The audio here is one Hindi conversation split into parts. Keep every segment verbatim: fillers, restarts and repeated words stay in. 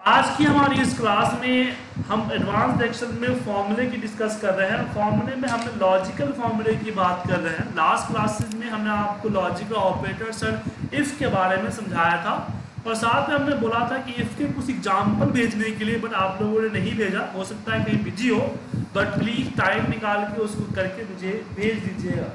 आज की हमारी इस क्लास में हम एडवांस एक्सेल में फॉर्मूले की डिस्कस कर रहे हैं। फॉर्मूले में हमने लॉजिकल फॉर्मूले की बात कर रहे हैं। लास्ट क्लासेस में हमने आपको लॉजिकल ऑपरेटर्स और इफ के बारे में समझाया था और साथ में हमने बोला था कि इफ के कुछ एग्जाम्पल भेजने के लिए, बट आप लोगों ने नहीं भेजा, हो सकता है कहीं बिजी हो, बट प्लीज टाइम निकाल के उसको करके मुझे भेज दीजिएगा।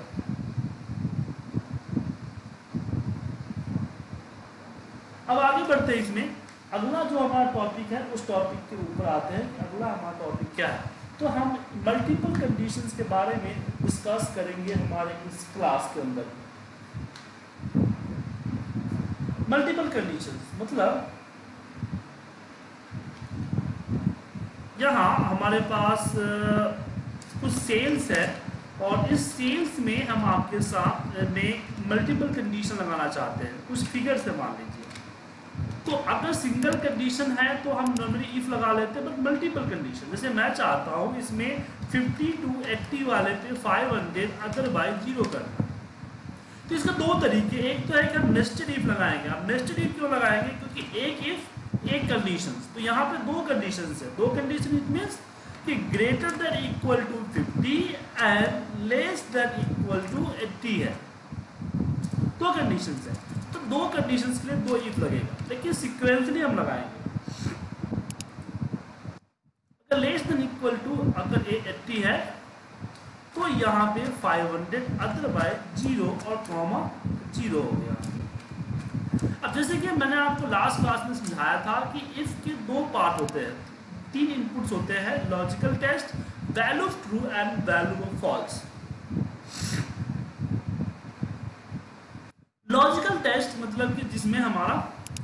अब आगे बढ़ते हैं। इसमें अगला जो हमारा टॉपिक है उस टॉपिक के ऊपर आते हैं। अगला हमारा टॉपिक क्या है, तो हम मल्टीपल कंडीशंस के बारे में डिस्कस करेंगे हमारे इस क्लास के अंदर। मल्टीपल कंडीशंस मतलब यहाँ हमारे पास कुछ सेल्स है और इस सेल्स में हम आपके साथ में मल्टीपल कंडीशन लगाना चाहते हैं। कुछ फिगर से मान लीजिए, तो अगर सिंगल कंडीशन है तो हम नॉर्मली इफ लगा लेते हैं, बट मल्टीपल कंडीशन जैसे मैं चाहता हूँ इसमें फिफ्टी टू एट्टी वाले पे फाइव हंड्रेड अदरवाइज जीरो करना, तो इसका दो तरीके, एक तो है कि हम नेस्टेड इफ लगाएंगे। अब नेस्टेड इफ क्यों लगाएंगे, क्योंकि एक इफ एक कंडीशन, तो यहाँ पे दो कंडीशन है। दो कंडीशन इट मीन्स कि greater than equal to fifty and less than equal to eighty है। दो कंडीशन है, तो दो कंडीशंस के लिए दो इफ लगेगा, लेकिन सीक्वेंसली हम लगाएंगे। अगर लेस देन इक्वल टू अगर ए एट्टी है तो यहाँ पे फाइव हंड्रेड अदरवाइज जीरो और कॉमा जीरो हो गया। अब जैसे कि मैंने आपको लास्ट क्लास में समझाया था कि इफ के दो पार्ट होते हैं, तीन इनपुट्स होते हैं, logical test, value of true and value of false. Logical test मतलब कि जिसमें हमारा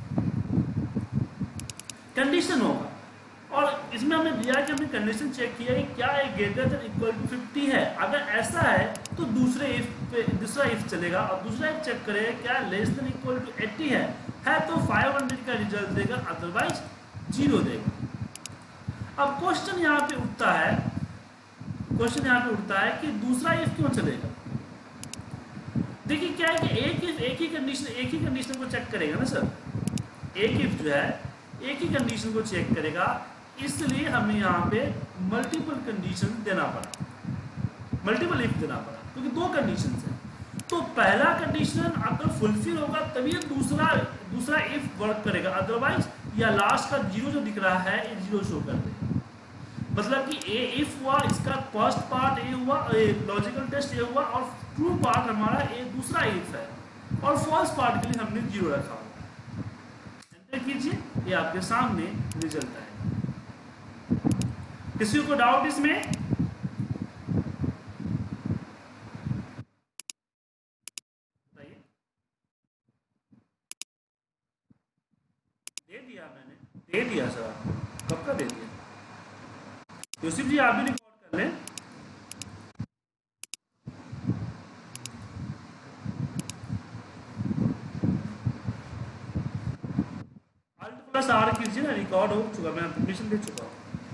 कंडीशन होगा और इसमें हमने दिया कि हमने कंडीशन चेक किया कि क्या है greater than equal to fifty है। अगर ऐसा है तो दूसरे इफ पे दूसरा इफ चलेगा और दूसरा इफ चेक करेगा क्या less than equal to eighty है है तो फाइव हंड्रेड का रिजल्ट देगा, अदरवाइज जीरो देगा। अब क्वेश्चन यहाँ पे उठता है क्वेश्चन यहाँ पे उठता है कि दूसरा इफ क्यों चलेगा। देखिए क्या है कि एक इफ एक ही कंडीशन एक ही कंडीशन को चेक करेगा ना सर, एक इफ जो है एक ही कंडीशन को चेक करेगा, इसलिए हमें यहाँ पे मल्टीपल कंडीशन देना पड़ा, मल्टीपल इफ देना पड़ा, क्योंकि दो कंडीशन है। तो पहला कंडीशन अगर फुलफिल होगा तभी दूसरा दूसरा इफ वर्क करेगा, अदरवाइज या लास्ट का जीरो जो दिख रहा है ये जीरो शो कर देगा। मतलब कि ए इफ हुआ, इसका फर्स्ट पार्ट ए हुआ, लॉजिकल टेस्ट ए हुआ और ट्रू पार्ट हमारा ए दूसरा इफ है और फॉल्स पार्ट के लिए हमने जीरो रखा हुआ। एंटर कीजिए, ये आपके सामने रिजल्ट है। किसी को डाउट इसमें? बताइए। दे दिया मैंने, दे दिया सर, कब का दे दिया? यूसुफ जी आप भी रिकॉर्ड कर लें। अल्ट प्लस आर कीजिए ना, रिकॉर्ड हो चुका, मैं परमिशन दे चुका हूँ।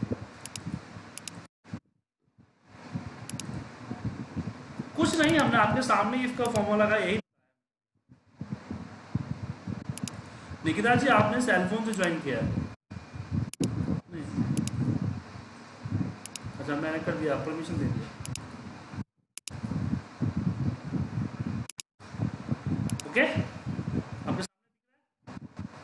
कुछ नहीं, हमने आपके सामने इफ का फॉर्मूला लगा, यही। निकिता जी आपने सेलफोन से ज्वाइन किया है? अच्छा मैंने कर दिया, परमिशन दे दिया। ओके, आपके सामने।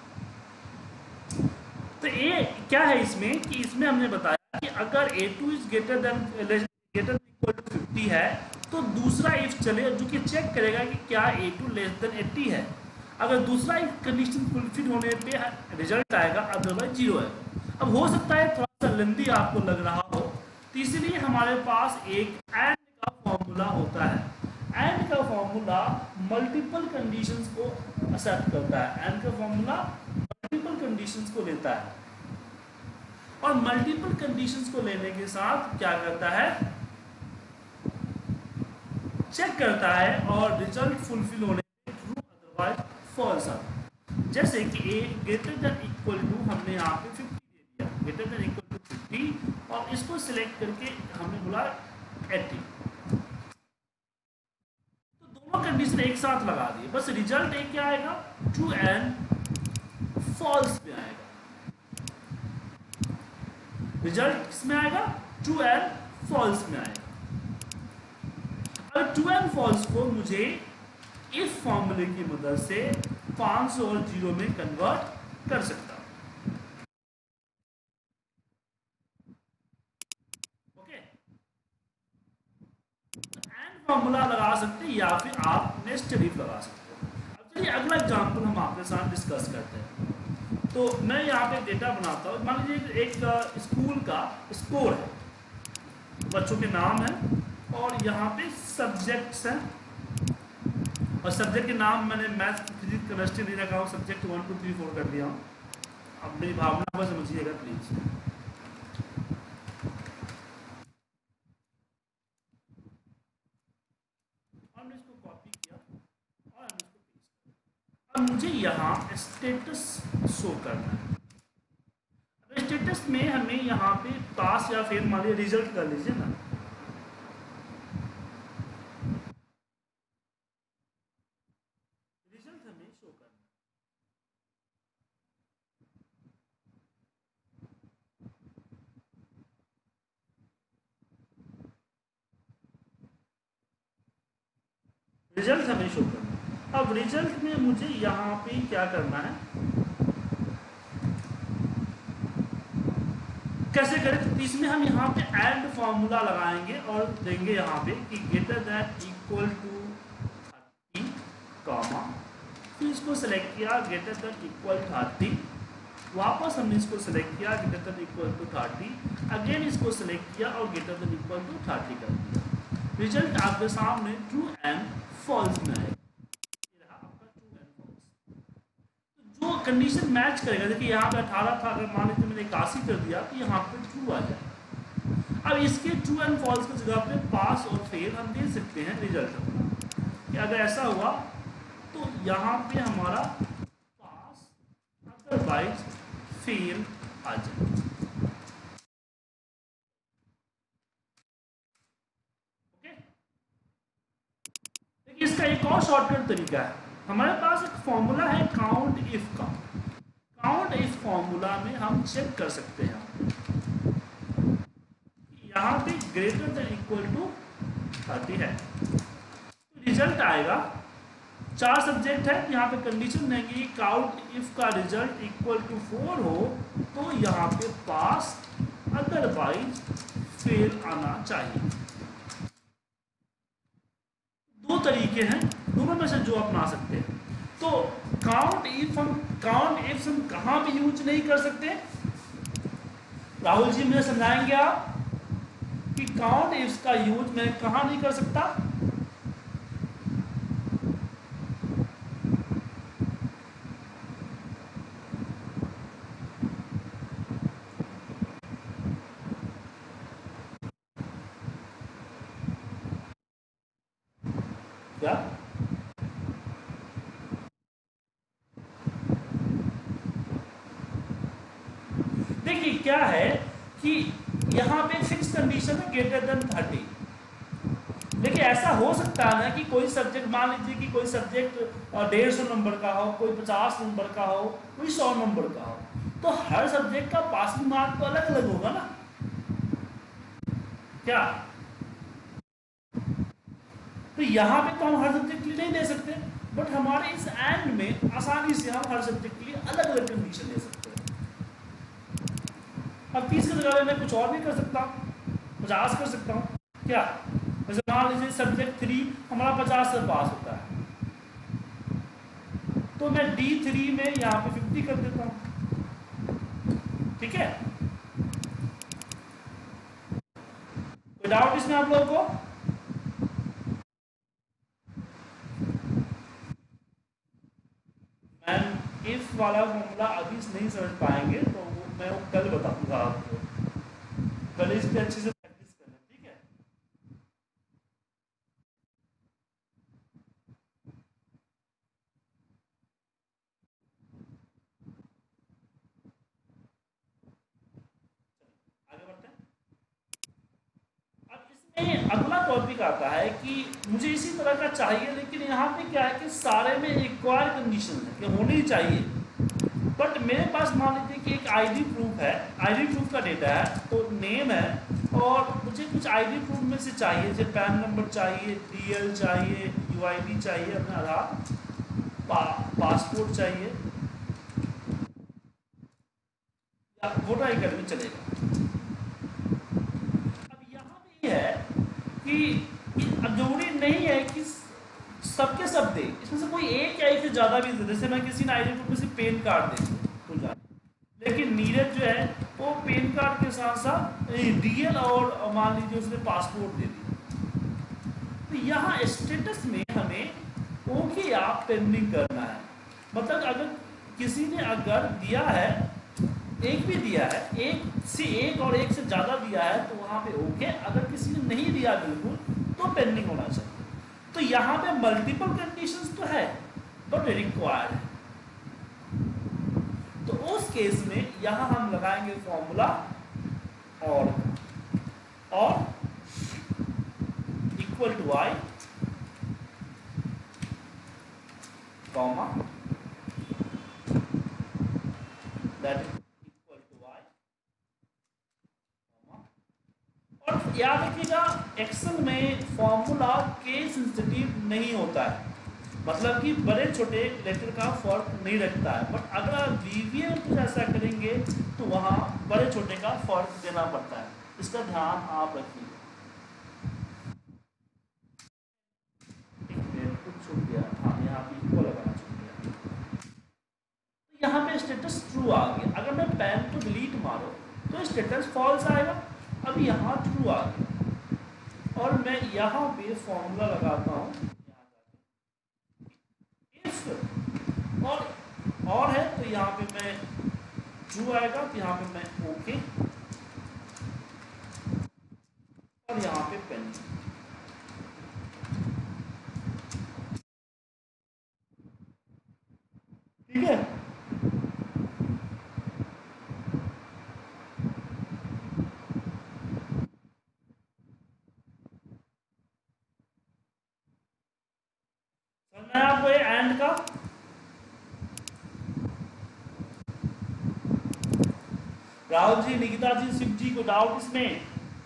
तो ये क्या है इसमें कि इसमें हमने बताया कि अगर A two is greater than greater than equal to fifty है तो दूसरा इफ चलेगा जो कि चेक करेगा कि क्या A two less than eighty है। अगर दूसरा इफ कंडीशन फुलफिल होने पे रिजल्ट आएगा, अदरवाइज जीरो है। अब हो सकता है थोड़ा सा लेंथी आपको लग रहा हो, तो इसलिए हमारे पास एक एंड का फॉर्मूला होता है। एंड का फॉर्मूला मल्टीपल कंडीशंस को एक्सेप्ट करता है। एंड का फॉर्मूला मल्टीपल कंडीशंस को लेता है और मल्टीपल कंडीशंस को लेने के साथ क्या करता है, चेक करता है और रिजल्ट फुलफिल होने पे ट्रू अदरवाइज फॉल्स आता। जैसे कि A greater than equal to हमने यहाँ पे फिफ्टी दे दिया, greater than equal to fifty, और इसको सिलेक्ट करके हमने बोला एट्टी, तो दोनों कंडीशन एक साथ लगा दिए, बस रिजल्ट एक क्या आएगा, ट्रू एंड फॉल्स पे आएगा। रिजल्ट किसमें आएगा, ट्रू एंड फॉल्स में आएगा। अब ट्रू एंड फॉल्स को मुझे इफ फॉर्मूले की मदद से पाँच सौ और जीरो में कन्वर्ट कर सकता हूं। ओके, एंड फॉर्मूला लगा सकते हैं या फिर आप नेस्टेड इफ लगा सकते हो। अब चलिए अगला एग्जांपल हम आपके साथ डिस्कस करते हैं। तो मैं यहाँ पे डेटा बनाता हूँ। मान लीजिए एक स्कूल का स्कोर है, बच्चों के नाम है और यहाँ पे सब्जेक्ट्स हैं और सब्जेक्ट के नाम मैंने मैथ फिजिक्स केमिस्ट्री नहीं रखा हूँ, subject one two three four कर दिया हूँ। अब मेरी भावना को समझिएगा प्लीज। हमने इसको कॉपी किया और हमने इसको पेस्ट किया। अब मुझे यहाँ स्टेटस शो करना है। स्टेटस में हमें यहाँ पे पास या फेल मान लीजिए रिजल्ट कर लीजिए ना। रिजल्ट हमें शो करना है। रिजल्ट हमें शो करना है। अब रिजल्ट में मुझे यहाँ पे क्या करना है, कैसे करें, तो इसमें हम यहाँ पे एंड फॉर्मूला लगाएंगे और देंगे यहाँ पे कि greater than equal to thirty comma, फिर इसको सेलेक्ट किया ग्रेटर दैन इक्वल थर्टी, वापस हमने इसको सेलेक्ट किया greater than equal to thirty, again इसको सेलेक्ट किया और greater than equal to thirty कर दिया। रिजल्ट आपके सामने ट्रू एंड फॉल्स में आएगा। जो कंडीशन मैच करेगा, देखिए यहाँ पे अठारह था, अगर मान लीजिए मैंने इक्यासी कर दिया तो यहाँ पे ट्रू आ जाए। अब इसके ट्रू एंड फॉल्स की जगह पे पास और फेल हम दे सकते हैं रिजल्ट अपना, कि अगर ऐसा हुआ तो यहाँ पे हमारा पास अदरवाइज फेल आ जाए। ओके, देखिए इसका एक और शॉर्टकट तरीका है। हमारे पास एक फॉर्मूला है काउंट इफ का। काउंट इफ फॉर्मूला में हम चेक कर सकते हैं यहाँ पे greater than equal to thirty है तो रिजल्ट आएगा। चार सब्जेक्ट है, यहाँ पे कंडीशन देंगे काउंट इफ का रिजल्ट इक्वल टू फोर हो तो यहाँ पे पास अदरवाइज फेल आना चाहिए। दो तरीके हैं, दोनों में से जो अपना सकते हैं। तो काउंट इफ हम काउंट इफ हम कहाँ भी यूज नहीं कर सकते, राहुल जी मुझे समझाएंगे आप कि काउंट इफ का यूज मैं कहाँ नहीं कर सकता। क्या देखिए क्या है कि यहाँ पे फिक्स कंडीशन है ग्रेटर देन थर्टी। देखिए ऐसा हो सकता है ना कि कोई सब्जेक्ट, मान लीजिए कि कोई सब्जेक्ट डेढ़ सौ नंबर का हो, कोई पचास नंबर का हो, कोई सौ नंबर का हो, तो हर सब्जेक्ट का पासिंग मार्क तो अलग अलग होगा ना। क्या तो यहाँ पे तो हम हर सब्जेक्ट के लिए नहीं दे सकते, बट हमारे इस एंड में आसानी से हम हर सब्जेक्ट के लिए अलग अलग कंडीशन दे सकते हैं। अब तीस की जगह मैं कुछ और भी कर सकता हूँ, पचास कर सकता हूँ। क्या जैसे मान लीजिए सब्जेक्ट थ्री हमारा पचास से पास होता है तो मैं डी थ्री में यहाँ पे फिफ्टी कर देता हूँ। ठीक है, कोई डाउट इसमें आप लोगों को? इफ वाला फॉर्मूला अभी नहीं समझ पाएंगे तो वो मैं वो कल बताऊंगा आपको, कल इस पे अच्छे से प्रैक्टिस करना। ठीक है, आगे बढ़ते हैं। अब इसमें अगला टॉपिक आता है कि मुझे इसी तरह का चाहिए, लेकिन यहाँ पे क्या है कि सारे में रिक्वायर कंडीशन है कि होनी चाहिए। बट मेरे पास मान लीजिए कि एक आईडी प्रूफ है, आईडी प्रूफ का डेटा है, तो नेम है और मुझे कुछ आईडी प्रूफ में से चाहिए, जैसे पैन नंबर चाहिए, डीएल चाहिए, यूआईडी चाहिए, अपना आधार, पा, पासपोर्ट चाहिए या वोटर आई कार्ड में चलेगा। अब यहाँ पे ये है कि अब जरूरी नहीं है कि सबके सब दे, इसमें से कोई एक या एक से ज़्यादा भी दे। जैसे मैं किसी ने आईडी प्रूफ में से पैन कार्ड दे तो जा, लेकिन नीरज जो है वो पैन कार्ड के साथ साथ डीएल और मान लीजिए उसने पासपोर्ट दे दिया। तो यहाँ स्टेटस में हमें ओके या पेंडिंग करना है। मतलब अगर किसी ने अगर दिया है, एक भी दिया है, एक से एक और एक से ज़्यादा दिया है तो वहाँ पे ओके, अगर किसी ने नहीं दिया बिल्कुल तो पेंडिंग होना चाहिए। तो यहाँ पे मल्टीपल कंडीशंस तो है बट रिक्वायर्ड है, तो उस केस में यहाँ हम लगाएंगे फॉर्मूला और और equal to I comma that equal to I comma. और याद रखिएगा एक्सेल में फॉर्मूला केस सेंसिटिव नहीं होता है, मतलब कि बड़े छोटे लेटर का फर्क नहीं रखता है। बट अगर आप वीवीए में कुछ ऐसा करेंगे तो वहाँ बड़े छोटे का फर्क देना पड़ता है, इसका ध्यान आप रखिए। कुछ छूट गया, हाँ यहाँ पे इक्वल लगाना छूट गया। तो यहाँ पे स्टेटस ट्रू आ गया। अगर मैं पैन को डिलीट मारो तो स्टेटस फॉल्स आएगा। अब यहाँ ट्रू आ गया और मैं यहाँ पे फॉर्मूला लगाता हूँ और और है तो यहाँ पे मैं ट्रू आएगा, तो यहाँ पे मैं ओके और यहाँ पे पेन। ठीक है, समझना है आपको ये एंड का? राहुल जी, निकिता जी, शिव जी को डाउट इसमें?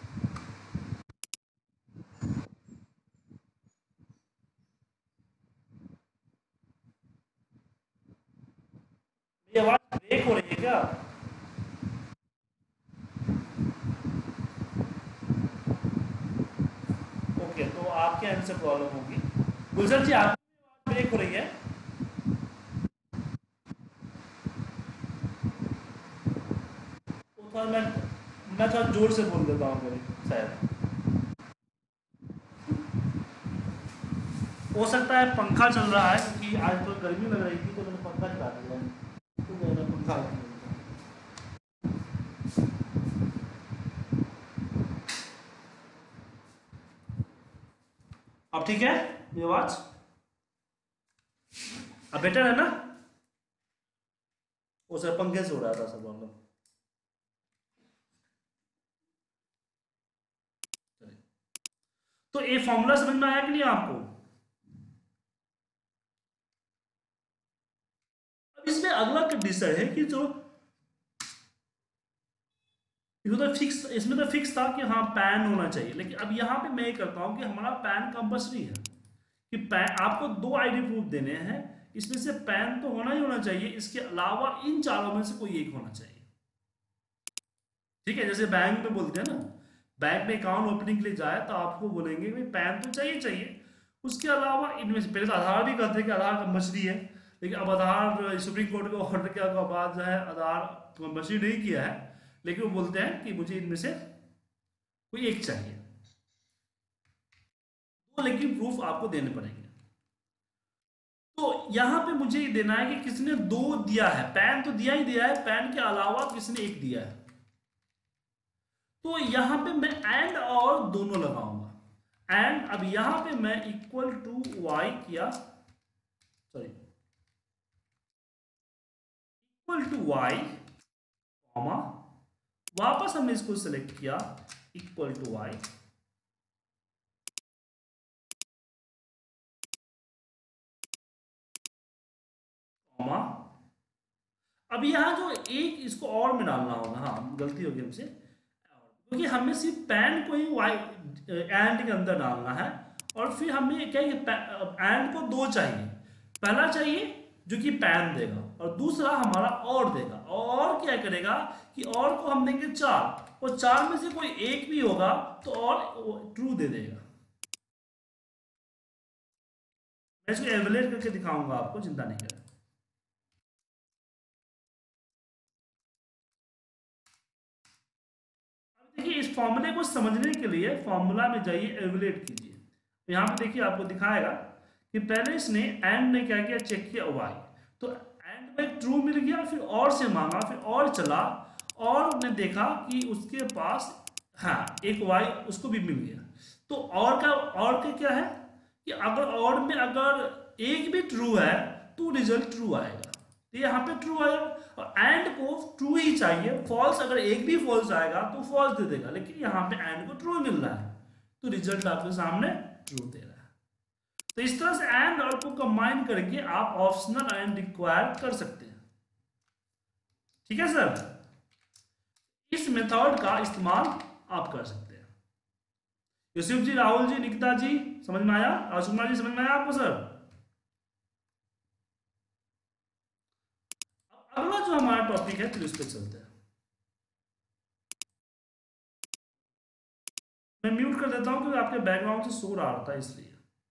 ये आवाज ब्रेक हो रही है क्या? ओके, तो आपके एंड से प्रॉब्लम होगी। गुलशन जी, आपकी आवाज ब्रेक हो रही है? तो थोड़ा मैं मैं थोड़ा जोर से बोल देता हूँ फिर शायद हो सकता है। पंखा चल रहा है क्योंकि आज तो गर्मी लग रही थी तो मैंने पंखा चला दिया, तो मैंने पंखा। अब ठीक है ये आवाज? अब बेटर है ना? वो सर पंखे से हो रहा था सब प्रॉब्लम। तो ये फॉर्मूला समझ में आया कि नहीं आपको? अब इसमें अगला कंडीशन है कि जो इसमें तो फिक्स इसमें तो फिक्स था कि हाँ पैन होना चाहिए, लेकिन अब यहाँ पे मैं ये करता हूँ कि हमारा पैन कंपल्सरी है कि पैन आपको दो आईडी प्रूफ देने हैं, इसमें से पैन तो होना ही होना चाहिए, इसके अलावा इन चारों में से कोई एक होना चाहिए। ठीक है, जैसे बैंक में बोलते हैं ना, बैंक में अकाउंट ओपनिंग के लिए जाए तो आपको बोलेंगे भाई पैन तो चाहिए चाहिए, उसके अलावा इनमें से पहले तो आधार भी कहते हैं कि आधार कंपल्सरी है, लेकिन अब आधार सुप्रीम कोर्ट के ऑर्डर के बाद जो है आधार कंपल्सरी नहीं किया है, लेकिन वो बोलते हैं कि मुझे इनमें से कोई एक चाहिए। तो लेकिन प्रूफ आपको देने पड़ेंगे। तो यहां पे मुझे ये देना है कि किसने दो दिया है, पैन तो दिया ही दिया है, पैन के अलावा किसने एक दिया है। तो यहां पे मैं एंड और दोनों लगाऊंगा। एंड अब यहां पे मैं इक्वल टू वाई किया, sorry equal to Y comma, वापस हमने इसको सेलेक्ट किया इक्वल टू वाई कॉमा। अब यहाँ जो एक इसको और में डालना होगा, हाँ गलती होगी हमसे, क्योंकि हमें सिर्फ पैन को ही वाई एंड के अंदर डालना है। और फिर हमें क्या है, एंड को दो चाहिए, पहला चाहिए जो कि पैन देगा और दूसरा हमारा और देगा। और क्या करेगा कि और को हम देंगे चार, और चार में से कोई एक भी होगा तो और ट्रू दे देगा। मैं इसको एवलेट करके दिखाऊंगा आपको, चिंता नहीं करें। देखिए इस फॉर्मूले को समझने के लिए फॉर्मूला में जाइए, एवलेट कीजिए। तो यहाँ पे देखिए आपको दिखाएगा कि पहले इसने एंड ने क्या किया, चेक किया वाई, तो एंड में ट्रू मिल गया, फिर और से मांगा, फिर और चला, और ने देखा कि उसके पास हाँ एक वाई उसको भी मिल गया। तो और का और का क्या है कि अगर और में अगर एक भी ट्रू है तो रिजल्ट ट्रू आएगा, तो यहाँ पे ट्रू आएगा। और एंड को ट्रू ही चाहिए, फॉल्स अगर एक भी फॉल्स आएगा तो फॉल्स दे देगा, लेकिन यहाँ पे एंड को ट्रू मिल रहा है तो रिजल्ट आपके सामने ट्रू दे रहा है। तो इस तरह से एंड और को कंबाइन करके आप ऑप्शनल एंड रिक्वायर्ड कर सकते हैं। ठीक है सर, इस मेथड का इस्तेमाल आप कर सकते हैं। यूसुफ जी, राहुल जी, निकिता जी, समझ में आया? आशु कुमार जी, समझ में आया आपको सर? अगला जो हमारा टॉपिक है फिर उस पर चलते हैं। मैं म्यूट कर देता हूं क्योंकि आपके बैकग्राउंड से शोर आ रहा था इसलिए।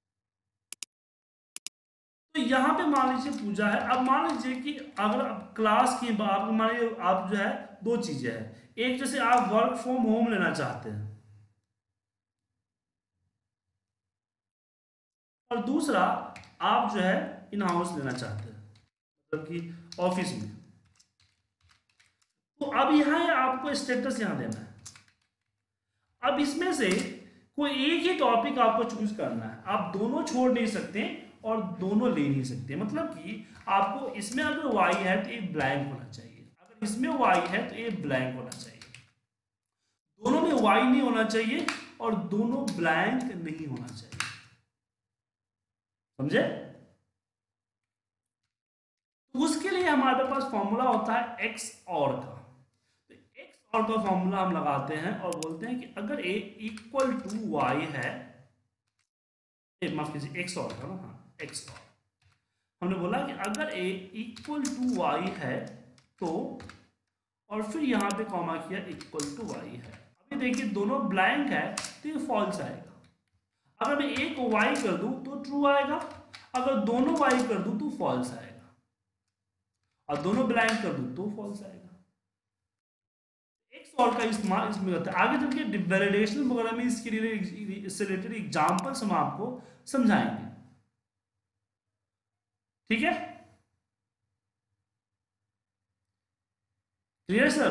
तो यहाँ पे मान लीजिए पूजा है। अब मान लीजिए कि अगर क्लास की बात, मान लीजिए आप जो है दो चीजें हैं, एक जैसे आप वर्क फ्रॉम होम लेना चाहते हैं और दूसरा आप जो है इन हाउस लेना चाहते हैं, मतलब कि ऑफिस में। तो अब यहाँ है आपको स्टेटस यहाँ देना है। अब इसमें से कोई एक ही टॉपिक आपको चूज करना है, आप दोनों छोड़ नहीं सकते और दोनों ले नहीं सकते। मतलब कि आपको इसमें अगर वाई है तो एक ब्लैंक होना चाहिए, अगर इसमें वाई है तो एक ब्लैंक होना चाहिए, दोनों में वाई नहीं होना चाहिए और दोनों ब्लैंक नहीं होना चाहिए। समझे? तो उसके लिए हमारे पास फॉर्मूला होता है एक्स और का। तो एक्स और का फॉर्मूला हम लगाते हैं और बोलते हैं कि अगर ए इक्वल टू वाई है, माफ कीजिए एक्स और का ना, हाँ एक्स और, हमने बोला कि अगर ए इक्वल टू वाई है तो, और फिर यहां पे कॉमा किया इक्वल टू वाई है। अभी देखिए दोनों ब्लैंक है तो ये फॉल्स आएगा। अगर मैं एक वाई कर दूं तो ट्रू आएगा, अगर दोनों वाई कर दूं तो फॉल्स आएगा, और दोनों ब्लैंक कर दूं तो फॉल्स आएगा। एक्स और का इस्तेमाल इसमें होता है। आगे चल के वैलिडेशन वगैरह में इसके लिए इससे रिलेटेड एग्जांपल्स हम आपको समझाएंगे। ठीक है, क्लियर सर?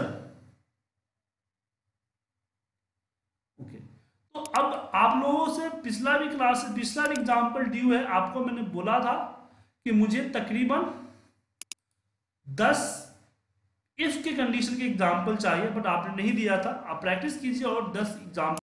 ओके, तो अब आप लोगों से पिछला भी क्लास पिछला भी एग्जांपल ड्यू है। आपको मैंने बोला था कि मुझे तकरीबन दस इफ के कंडीशन के एग्जांपल चाहिए, बट आपने नहीं दिया था। आप प्रैक्टिस कीजिए और दस एग्जांपल